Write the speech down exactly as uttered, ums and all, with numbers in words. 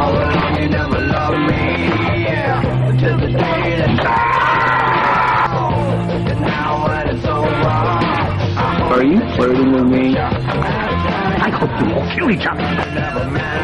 all along you never loved me, yeah. To the day that and now when it's over, Are you flirting with me? I hope you will kill each other.